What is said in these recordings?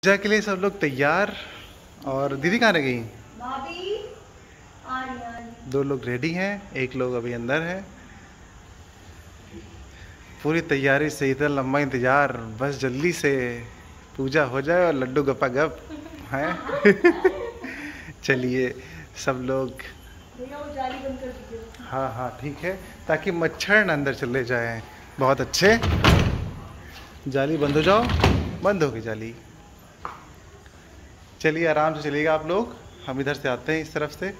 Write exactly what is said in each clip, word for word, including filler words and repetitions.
पूजा के लिए सब लोग तैयार। और दीदी कहाँ रह गई? दो लोग रेडी हैं, एक लोग अभी अंदर है। पूरी तैयारी से इतना लंबा इंतजार, बस जल्दी से पूजा हो जाए और लड्डू गपा गप हैं। चलिए सब लोग, हाँ हाँ ठीक है, ताकि मच्छर न अंदर चले जाए। बहुत अच्छे, जाली बंद हो जाओ, बंद हो गई जाली। चलिए आराम से चलिएगा आप लोग, हम इधर से आते हैं इस तरफ से।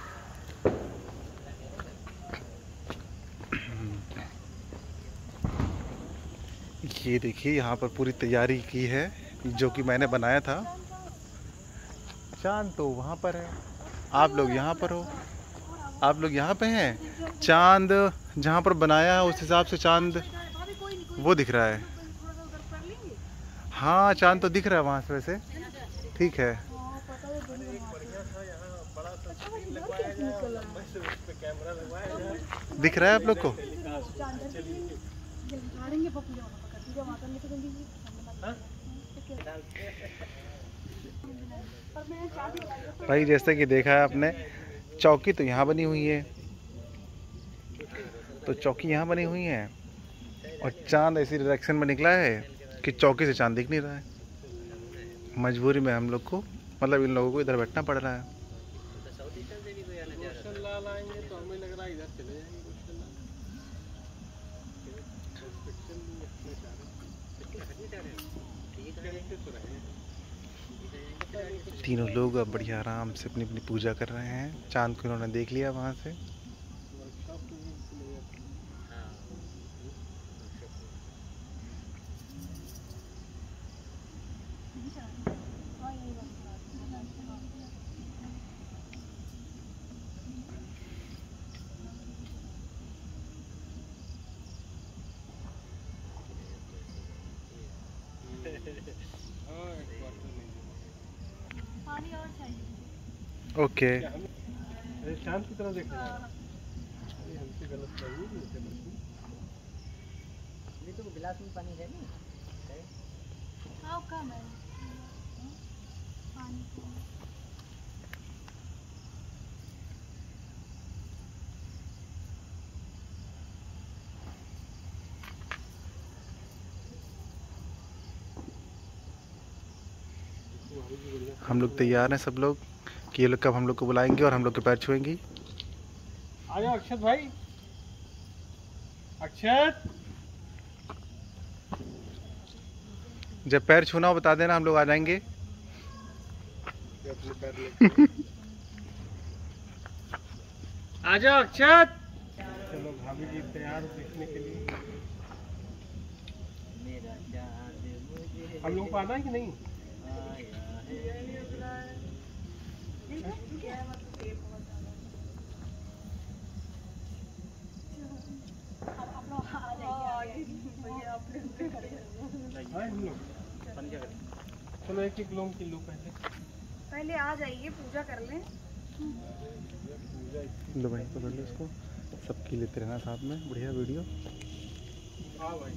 ये देखिए यहाँ पर पूरी तैयारी की है, जो कि मैंने बनाया था। चांद तो वहाँ पर है, आप लोग यहाँ पर हो, आप लोग यहाँ पे हैं। चांद जहाँ पर बनाया है उस हिसाब से चांद वो दिख रहा है। हाँ चांद तो दिख रहा है वहाँ से, वैसे ठीक है। दिख रहा है आप लोग को? भाई जैसे कि देखा है आपने, चौकी तो यहाँ बनी हुई है, तो चौकी यहाँ बनी हुई है और चांद ऐसी डायरेक्शन में निकला है कि चौकी से चांद दिख नहीं रहा है। मजबूरी में हम लोग को, मतलब इन लोगों को इधर बैठना पड़ रहा है। तीनों लोग अब बढ़िया आराम से अपनी अपनी पूजा कर रहे हैं। चांद को इन्होंने देख लिया वहां से। ओके शाम की तरह देख रहे हैं। हमसे गलत नहीं, तो गिलास में पानी है नहीं। हाँ कम है पानी। हम लोग तैयार हैं सब लोग कि ये लोग कब हम लोग को बुलाएंगे और हम लोग के पैर छुएंगी। आ जाओ अक्षत भाई, अक्षत। जब पैर छूना हो बता देना, हम लोग आ जाएंगे। आ जाओ अक्षत। चलो भाभी जी तैयार देखने के लिए। हम लोग को आना है कि नहीं? चलो एक एक लोग की लो, पहले पहले आ जाइए, पूजा कर लें। लो भाई पकड़ लो इसको, सबकी लेते रहना साथ में, बढ़िया वीडियो। हाँ भाई।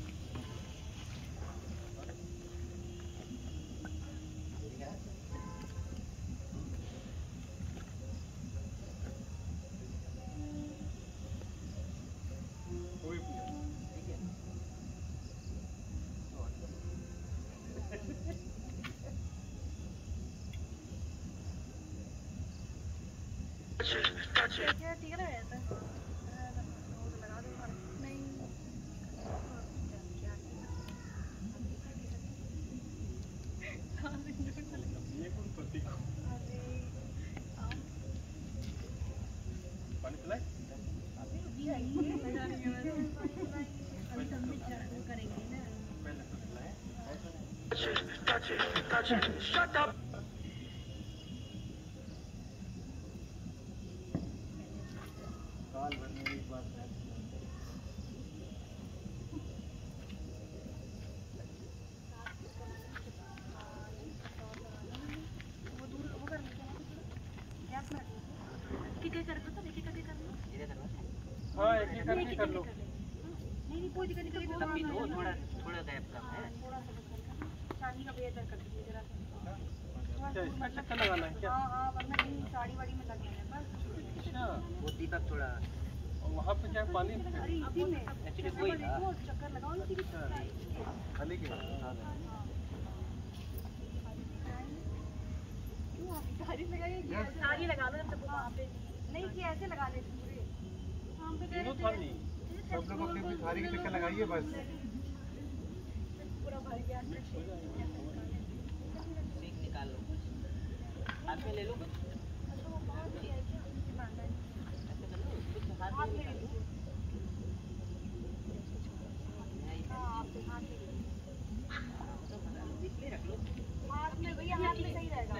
ठीक है लगा दो नहीं। पानी पिलाए? करेंगे ना। हाँ एक ही करके कर लो। नहीं नहीं कोई दिक्कत नहीं, थोड़ा थोड़ा गैप कम है, थोड़ा सा चांदी का बेहतर कर दीजिए जरा। अच्छा, इसका चक्कर लगाना है क्या? हाँ हाँ, वरना इन साड़ी वाड़ी में लगे हैं बस। अच्छा, वो दीपक थोड़ा और वहाँ पे क्या पानी? अरे इसी में एक्चुअली वही था। देखो, चक्कर लगाओ ना इसी के साथ। खाली के क्यों आप साड़ी लगाइए? साड़ी लगा लो जब तक वो वहाँ पे नहीं कि ऐसे लगा लेते पूरे। हम पे कह रहे थे सब लोग अपनी अपनी थाली के चक्कर लगाइए बस। पूरा भर गया। सीख निकाल लो, हाथ में ले लो कुछ, अच्छा वो बात है क्या? मानना है। ऐसे कर लो कुछ, हाथ हाथ में में निकाल लो। हाँ आप हाथ में इसलिए रख लो, हाथ में भैया, हाथ में सही रहेगा।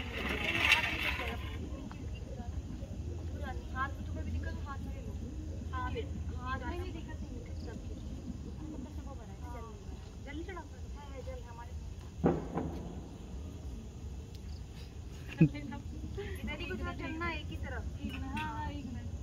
हाथ में तुम्हें भी दिक्कत हो, हाथ में ले लो। हाथ हाथ में भी दिक्कत नहीं है सब कुछ। अंदर से वो बना है जल जल नहीं चढ़ा है है जल हमारे इधर ही कुछ चलना है एक ही तरफ। एक मिनट, हाँ हाँ एक मिनट।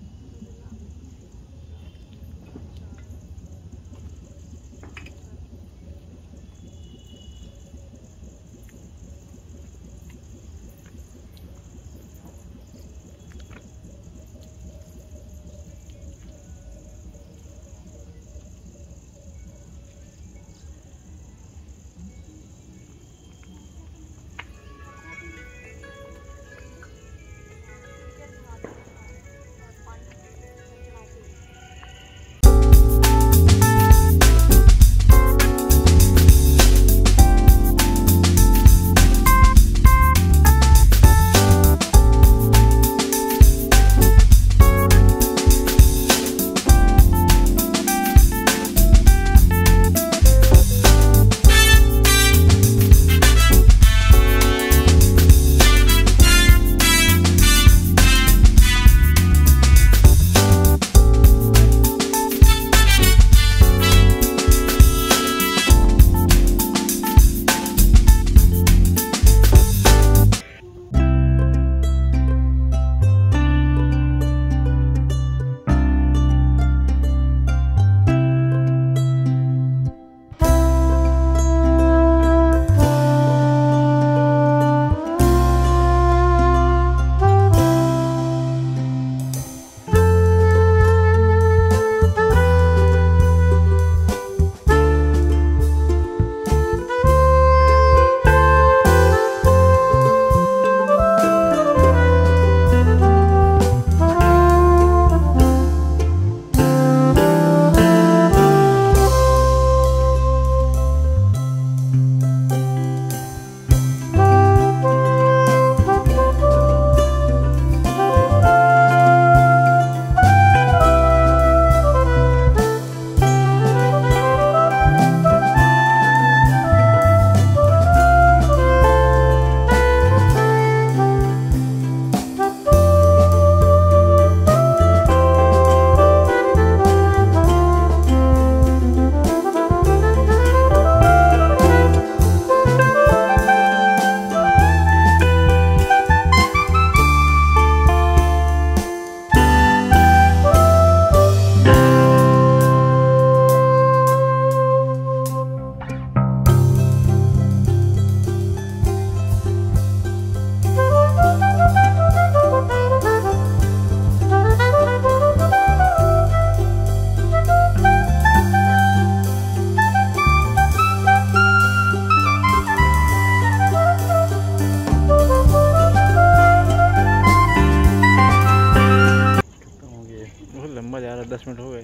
दस मिनट हो गए।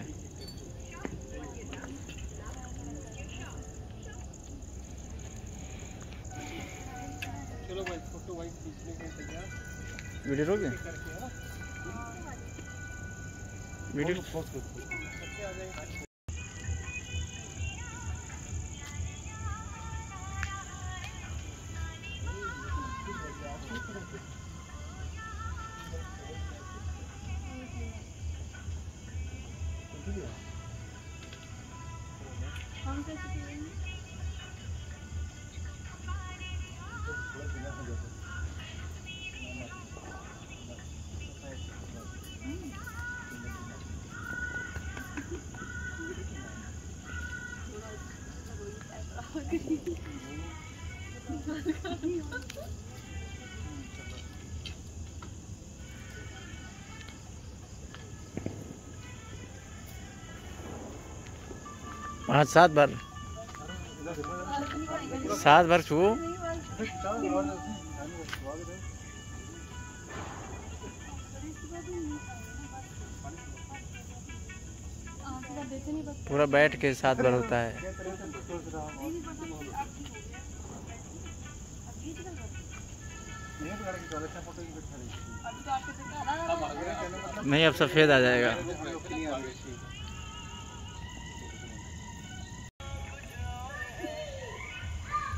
चलो भाई, फोटो भाई खींचने के तैयार। वीडियो रोक दें? वीडियो आ जाएंगे। हम कैसे पिएंगे? हाँ सात बार सात बार छू। पूरा बैठ के सात बार होता है। नहीं अब सफेद आ जाएगा।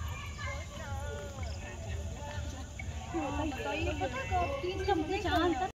तीन